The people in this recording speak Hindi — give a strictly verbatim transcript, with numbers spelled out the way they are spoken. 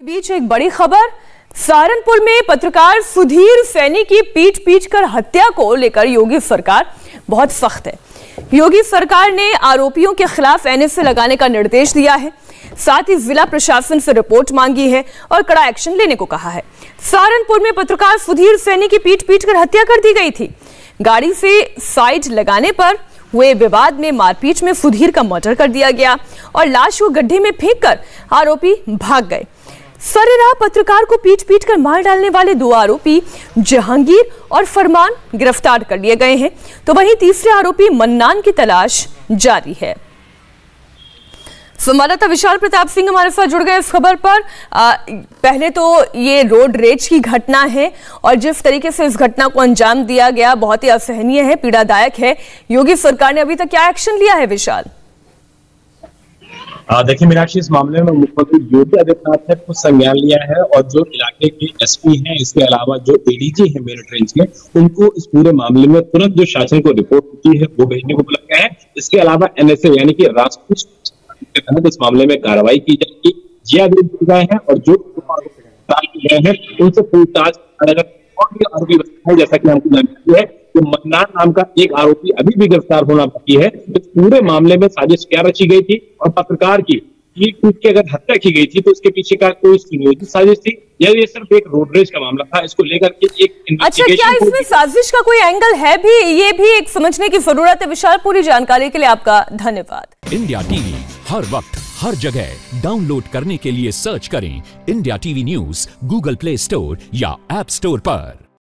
बीच एक बड़ी खबर। सहारनपुर में पत्रकार सुधीर सैनी की पीट पीट कर हत्या को लेकर योगी सरकार बहुत सख्त है। योगी सरकार ने आरोपियों के खिलाफ एनएसए लगाने का निर्देश दिया है, साथ ही जिला प्रशासन से रिपोर्ट मांगी है और कड़ा एक्शन लेने को कहा है। सहारनपुर में पत्रकार सुधीर सैनी की पीट पीट कर हत्या कर दी गई थी। गाड़ी से साइड लगाने पर हुए विवाद में मारपीट में सुधीर का मर्डर कर दिया गया और लाश को गड्ढे में फेंककर आरोपी भाग गए। सरेराह पत्रकार को पीट पीट कर मार डालने वाले दो आरोपी जहांगीर और फरमान गिरफ्तार कर लिए गए हैं, तो वहीं तीसरे आरोपी मन्नान की तलाश जारी है। संवाददाता विशाल प्रताप सिंह हमारे साथ जुड़ गए इस खबर पर। आ, पहले तो ये रोड रेज की घटना है और जिस तरीके से इस घटना को अंजाम दिया गया बहुत ही असहनीय है, पीड़ादायक है। योगी सरकार ने अभी तक क्या एक्शन लिया है विशाल? देखिए मीनाक्षी, इस मामले में मुख्यमंत्री योगी आदित्यनाथ ने कुछ संज्ञान लिया है और जो इलाके के एसपी हैं, इसके अलावा जो एडीजी हैं मेरठ रेंज के, उनको इस पूरे मामले में तुरंत जो शासन को रिपोर्ट होती है वो भेजने को बोला गया है। इसके अलावा एनएसए यानी कि राष्ट्रीय के तहत इस मामले में कार्रवाई की जाएगी। जी आदेश दिए गए हैं और जो गिरफ्तार किए गए हैं उनसे पूछताछ और भी आरोपी है, जैसा कि हमको जानकारी है कि मन्नान नाम का एक आरोपी अभी भी गिरफ्तार होना बाकी है। इस पूरे मामले में साजिश क्या रची गई थी और पत्रकार की पीट पीट के अगर हत्या की गई थी तो इसके पीछे का कोई सुनियोजित साजिश थी या ये सिर्फ एक रोड रेज का मामला था, इसको लेकर के एक अच्छा, क्या इसमें साजिश का कोई एंगल है भी? ये भी एक समझने की जरूरत है। विशाल, पूरी जानकारी के लिए आपका धन्यवाद। इंडिया टीवी हर वक्त हर जगह डाउनलोड करने के लिए सर्च करें India TV news Google Play Store या ऐप स्टोर पर।